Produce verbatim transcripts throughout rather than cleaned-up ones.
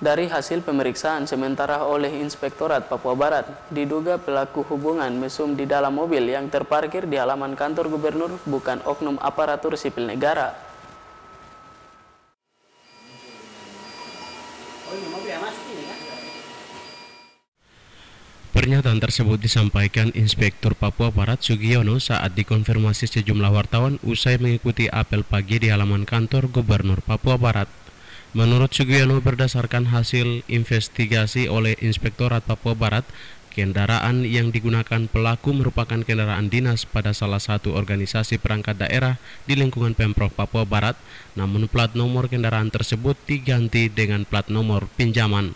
Dari hasil pemeriksaan sementara oleh Inspektorat Papua Barat, diduga pelaku hubungan mesum di dalam mobil yang terparkir di halaman kantor gubernur bukan oknum aparatur sipil negara. Pernyataan tersebut disampaikan Inspektur Papua Barat Sugiono saat dikonfirmasi sejumlah wartawan usai mengikuti apel pagi di halaman kantor gubernur Papua Barat. Menurut Sugiono, berdasarkan hasil investigasi oleh Inspektorat Papua Barat, kendaraan yang digunakan pelaku merupakan kendaraan dinas pada salah satu organisasi perangkat daerah di lingkungan Pemprov Papua Barat, namun plat nomor kendaraan tersebut diganti dengan plat nomor pinjaman.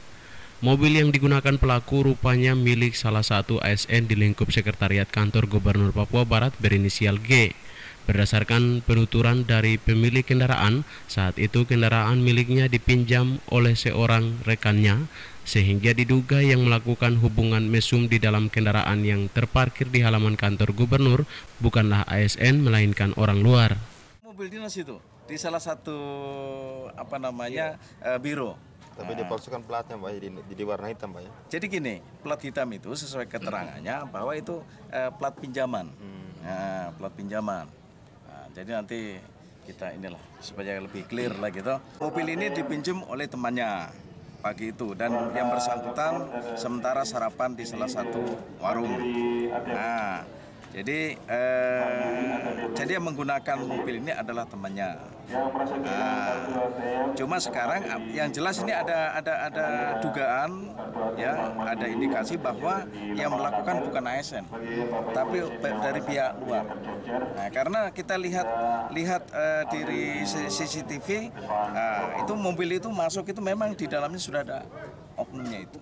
Mobil yang digunakan pelaku rupanya milik salah satu A S N di lingkup Sekretariat Kantor Gubernur Papua Barat berinisial G. Berdasarkan penuturan dari pemilik kendaraan, saat itu kendaraan miliknya dipinjam oleh seorang rekannya, sehingga diduga yang melakukan hubungan mesum di dalam kendaraan yang terparkir di halaman kantor gubernur bukanlah A S N melainkan orang luar. Mobil dinas itu di salah satu apa namanya uh, biro. Tapi dipalsukan platnya, Pak, di, di, di warna hitam, Pak, ya. Jadi gini, plat hitam itu sesuai keterangannya bahwa itu uh, plat pinjaman, hmm. nah, plat pinjaman. Nah, jadi nanti kita inilah supaya lebih clear lah gitu. Mobil ini dipinjam oleh temannya pagi itu dan yang bersangkutan sementara sarapan di salah satu warung. Nah, jadi eh, jadi yang menggunakan mobil ini adalah temannya. Nah, cuma sekarang yang jelas ini ada ada ada dugaan, ya, ada indikasi bahwa yang melakukan bukan A S N, tapi dari pihak luar. Nah, karena kita lihat lihat uh, dari C C T V, nah, itu mobil itu masuk itu memang di dalamnya sudah ada oknumnya itu.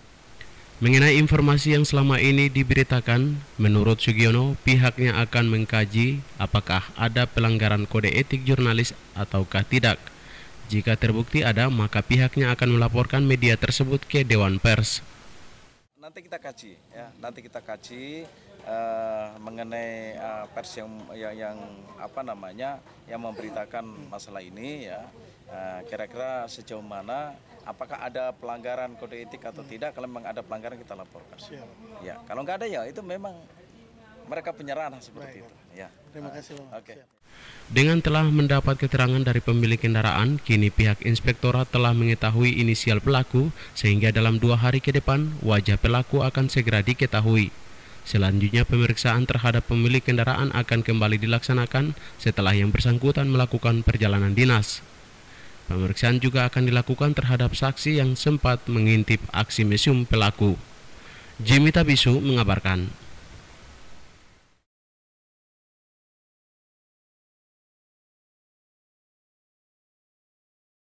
Mengenai informasi yang selama ini diberitakan, menurut Sugiono, pihaknya akan mengkaji apakah ada pelanggaran kode etik jurnalis ataukah tidak. Jika terbukti ada, maka pihaknya akan melaporkan media tersebut ke Dewan Pers. Nanti kita kaji, ya. Nanti kita kaji uh, mengenai uh, pers yang, yang yang apa namanya, yang memberitakan masalah ini, ya. Uh, kira-kira sejauh mana, apakah ada pelanggaran kode etik atau tidak? Kalau memang ada pelanggaran kita laporkan. Siap. Ya, kalau nggak ada ya itu memang mereka penyerahan seperti Baik. itu. Ya. Terima kasih, Bang. Oke. Okay. Dengan telah mendapat keterangan dari pemilik kendaraan, kini pihak inspektorat telah mengetahui inisial pelaku, sehingga dalam dua hari ke depan wajah pelaku akan segera diketahui. Selanjutnya pemeriksaan terhadap pemilik kendaraan akan kembali dilaksanakan setelah yang bersangkutan melakukan perjalanan dinas. Pemeriksaan juga akan dilakukan terhadap saksi yang sempat mengintip aksi mesum pelaku. Jimmy Tabisu mengabarkan.